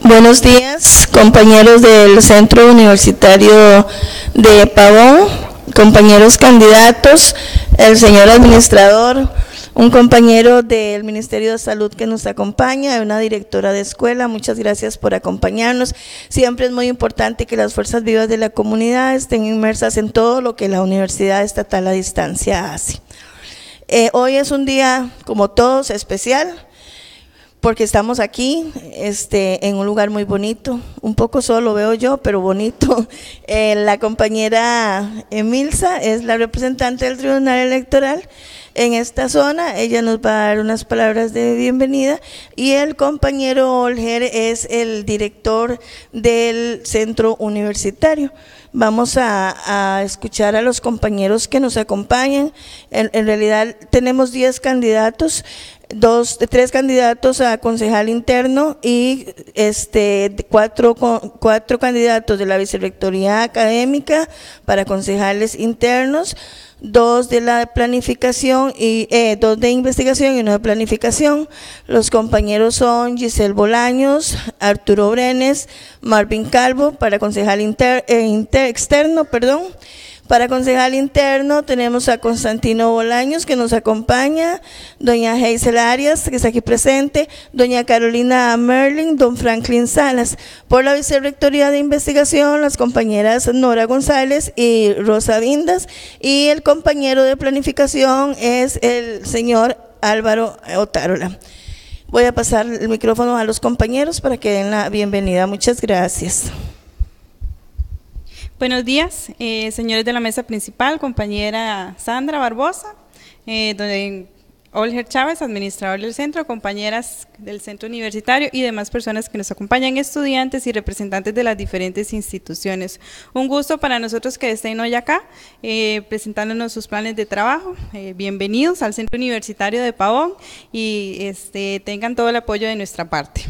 Buenos días, compañeros del Centro Universitario de Pavón, compañeros candidatos, el señor administrador, un compañero del Ministerio de Salud que nos acompaña, una directora de escuela. Muchas gracias por acompañarnos. Siempre es muy importante que las fuerzas vivas de la comunidad estén inmersas en todo lo que la Universidad Estatal a Distancia hace. Hoy es un día, como todos, especial, porque estamos aquí en un lugar muy bonito, un poco solo veo yo, pero bonito. La compañera Emilsa es la representante del Tribunal Electoral en esta zona, ella nos va a dar unas palabras de bienvenida, y el compañero Olger es el director del centro universitario. Vamos a escuchar a los compañeros que nos acompañan. En realidad tenemos 10 candidatos, 3 candidatos a concejal interno y 4 candidatos de la vicerrectoría académica para concejales internos, 2 de la planificación y 2 de investigación y 1 de planificación. Los compañeros son Giselle Bolaños, Arturo Brenes, Marvin Calvo para concejal externo. Para concejal interno tenemos a Constantino Bolaños, que nos acompaña, doña Hazel Arias, que está aquí presente, doña Carolina Merlin, don Franklin Salas. Por la vicerrectoría de investigación, las compañeras Nora González y Rosa Vindas, y el compañero de planificación es el señor Álvaro Otárola. Voy a pasar el micrófono a los compañeros para que den la bienvenida. Muchas gracias. Buenos días, señores de la mesa principal, compañera Sandra Barbosa, don Olger Chávez, administrador del centro, compañeras del centro universitario y demás personas que nos acompañan, estudiantes y representantes de las diferentes instituciones. Un gusto para nosotros que estén hoy acá, presentándonos sus planes de trabajo. Bienvenidos al Centro Universitario de Pavón y tengan todo el apoyo de nuestra parte.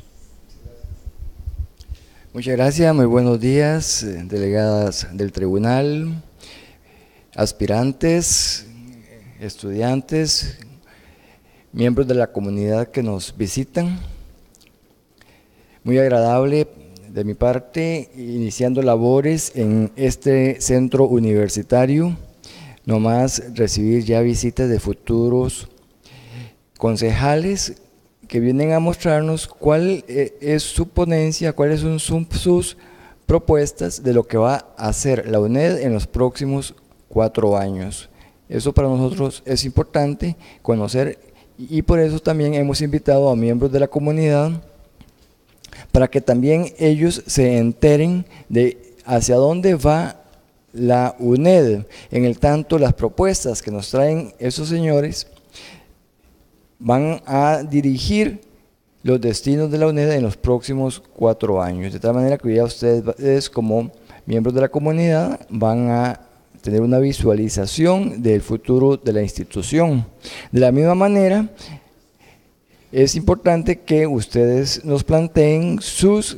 Muchas gracias, muy buenos días, delegadas del tribunal, aspirantes, estudiantes, miembros de la comunidad que nos visitan. Muy agradable de mi parte, iniciando labores en este centro universitario, nomás recibir ya visitas de futuros concejales que vienen a mostrarnos cuál es su ponencia, cuáles son sus propuestas de lo que va a hacer la UNED en los próximos 4 años. Eso para nosotros es importante conocer, y por eso también hemos invitado a miembros de la comunidad para que también ellos se enteren de hacia dónde va la UNED. En el tanto, las propuestas que nos traen esos señores van a dirigir los destinos de la UNED en los próximos 4 años, de tal manera que ya ustedes como miembros de la comunidad van a tener una visualización del futuro de la institución. De la misma manera, es importante que ustedes nos planteen sus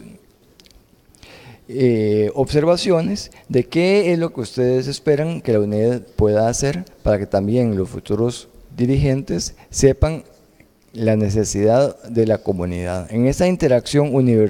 observaciones de qué es lo que ustedes esperan que la UNED pueda hacer para que también los futuros dirigentes sepan la necesidad de la comunidad. En esta interacción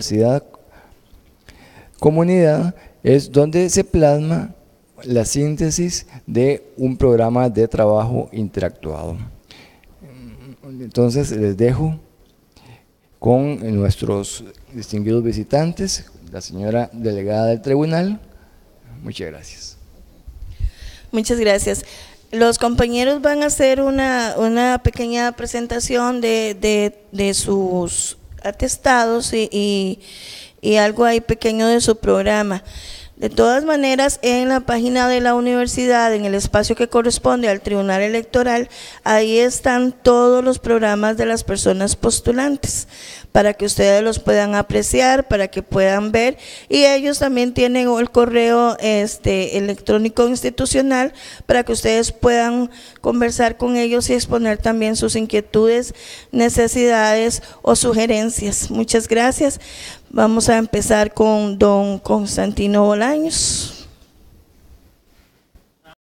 universidad-comunidad es donde se plasma la síntesis de un programa de trabajo interactuado. Entonces les dejo con nuestros distinguidos visitantes, la señora delegada del tribunal. Muchas gracias. Muchas gracias. Los compañeros van a hacer una pequeña presentación de sus atestados y algo ahí pequeño de su programa. De todas maneras, en la página de la universidad, en el espacio que corresponde al Tribunal Electoral, ahí están todos los programas de las personas postulantes, para que ustedes los puedan apreciar, para que puedan ver, y ellos también tienen el correo electrónico institucional para que ustedes puedan conversar con ellos y exponer también sus inquietudes, necesidades o sugerencias. Muchas gracias. Vamos a empezar con don Constantino Bolaños.